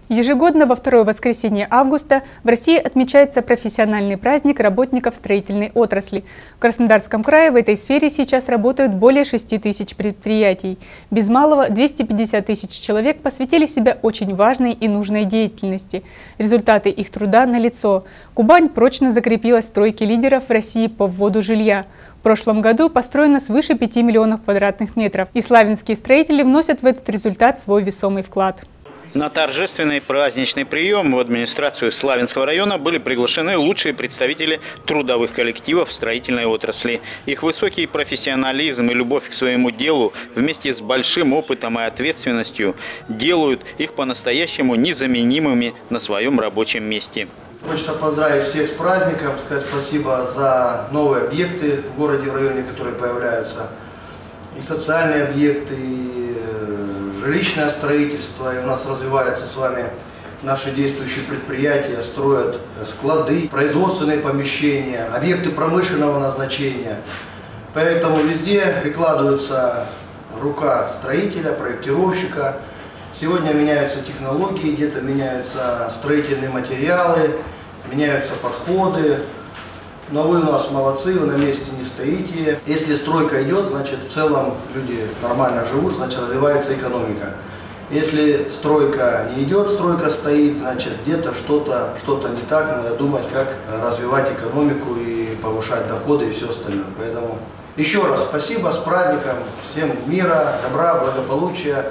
Ежегодно во второе воскресенье августа в России отмечается профессиональный праздник работников строительной отрасли. В Краснодарском крае в этой сфере сейчас работают более 6 тысяч предприятий. Без малого 250 тысяч человек посвятили себя очень важной и нужной деятельности. Результаты их труда налицо. Кубань прочно закрепилась в стройке лидеров в России по вводу жилья. В прошлом году построено свыше 5 миллионов квадратных метров, и славянские строители вносят в этот результат свой весомый вклад. На торжественный праздничный прием в администрацию Славянского района были приглашены лучшие представители трудовых коллективов строительной отрасли. Их высокий профессионализм и любовь к своему делу вместе с большим опытом и ответственностью делают их по-настоящему незаменимыми на своем рабочем месте. Хочется поздравить всех с праздником, сказать спасибо за новые объекты в городе, в районе, которые появляются. И социальные объекты, и жилищное строительство. И у нас развиваются с вами наши действующие предприятия, строят склады, производственные помещения, объекты промышленного назначения. Поэтому везде прикладывается рука строителя, проектировщика. Сегодня меняются технологии, где-то меняются строительные материалы, меняются подходы. Но вы у нас молодцы, вы на месте не стоите. Если стройка идет, значит в целом люди нормально живут, значит развивается экономика. Если стройка не идет, стройка стоит, значит где-то что-то не так. Надо думать, как развивать экономику и повышать доходы и все остальное. Поэтому еще раз спасибо, с праздником, всем мира, добра, благополучия.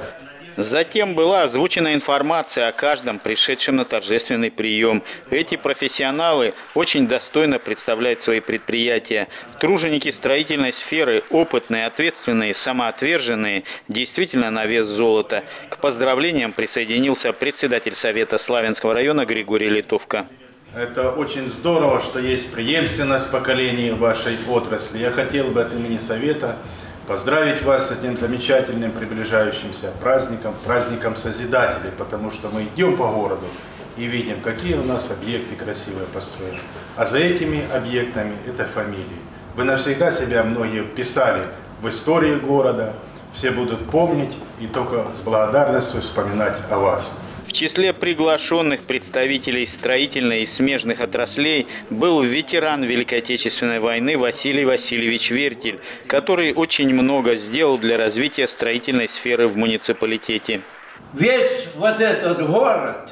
Затем была озвучена информация о каждом пришедшем на торжественный прием. Эти профессионалы очень достойно представляют свои предприятия. Труженики строительной сферы, опытные, ответственные, самоотверженные, действительно на вес золота. К поздравлениям присоединился председатель Совета Славянского района Григорий Литовка. Это очень здорово, что есть преемственность поколений в вашей отрасли. Я хотел бы от имени Совета поздравить вас с этим замечательным приближающимся праздником, праздником Созидателей, потому что мы идем по городу и видим, какие у нас объекты красивые построены. А за этими объектами это фамилии. Вы навсегда себя многие вписали в историю города, все будут помнить и только с благодарностью вспоминать о вас. В числе приглашенных представителей строительной и смежных отраслей был ветеран Великой Отечественной войны Василий Васильевич Вертель, который очень много сделал для развития строительной сферы в муниципалитете. Весь вот этот город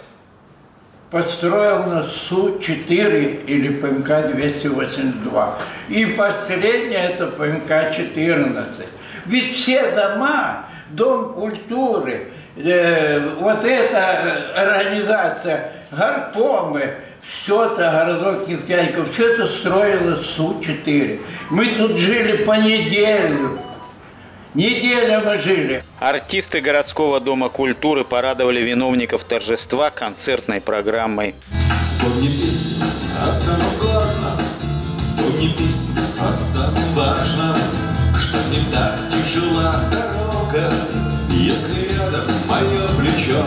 построил на Су-4 или ПМК-282. И последнее это ПМК-14. Ведь все дома, Дом культуры, вот эта организация, горкомы, все это, городок нефтяников, все это строилось Су-4. Мы тут жили по неделю. Неделю мы жили. Артисты городского дома культуры порадовали виновников торжества концертной программой. Вспомни песню о самом главном, вспомни песню о самом важном, что не так тяжела дорога, если рядом мое плечо,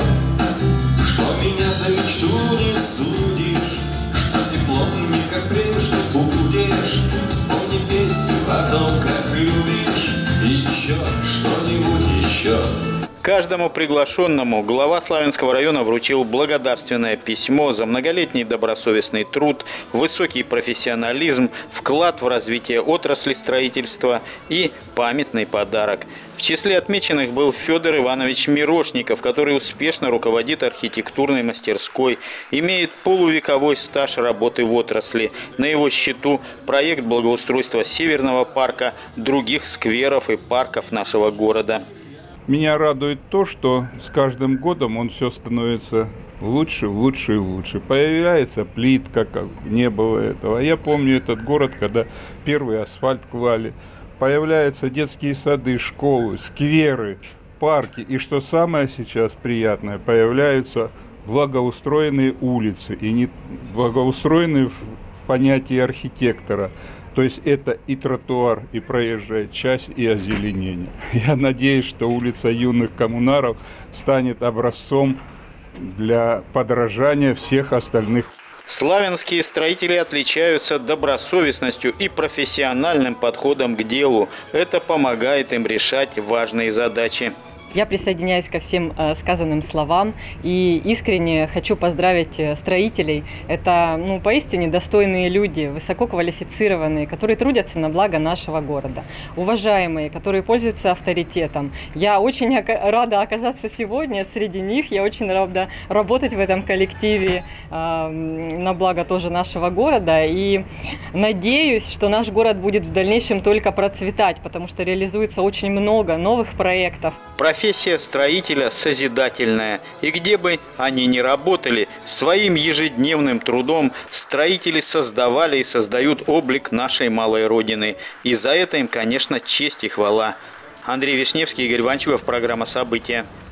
что меня за мечту не судишь, что теплом не как прежде будешь. Вспомни песню о том, как любишь, и еще что-нибудь еще. Каждому приглашенному глава Славянского района вручил благодарственное письмо за многолетний добросовестный труд, высокий профессионализм, вклад в развитие отрасли строительства и памятный подарок. В числе отмеченных был Федор Иванович Мирошников, который успешно руководит архитектурной мастерской, имеет полувековой стаж работы в отрасли. На его счету проект благоустройства Северного парка, других скверов и парков нашего города. Меня радует то, что с каждым годом он все становится лучше, лучше и лучше. Появляется плитка, как не было этого. Я помню этот город, когда первый асфальт клали. Появляются детские сады, школы, скверы, парки. И что самое сейчас приятное, появляются благоустроенные улицы. И не благоустроенные в понятии архитектора. То есть это и тротуар, и проезжая часть, и озеленение. Я надеюсь, что улица юных коммунаров станет образцом для подражания всех остальных. Славянские строители отличаются добросовестностью и профессиональным подходом к делу. Это помогает им решать важные задачи. Я присоединяюсь ко всем сказанным словам и искренне хочу поздравить строителей. Это поистине достойные люди, высококвалифицированные, которые трудятся на благо нашего города. Уважаемые, которые пользуются авторитетом. Я очень рада оказаться сегодня среди них. Я очень рада работать в этом коллективе на благо тоже нашего города. И надеюсь, что наш город будет в дальнейшем только процветать, потому что реализуется очень много новых проектов. Профессия строителя созидательная, и где бы они ни работали, своим ежедневным трудом строители создавали и создают облик нашей малой Родины. И за это им, конечно, честь и хвала. Андрей Вишневский, Игорь Ванчугов, программа «События».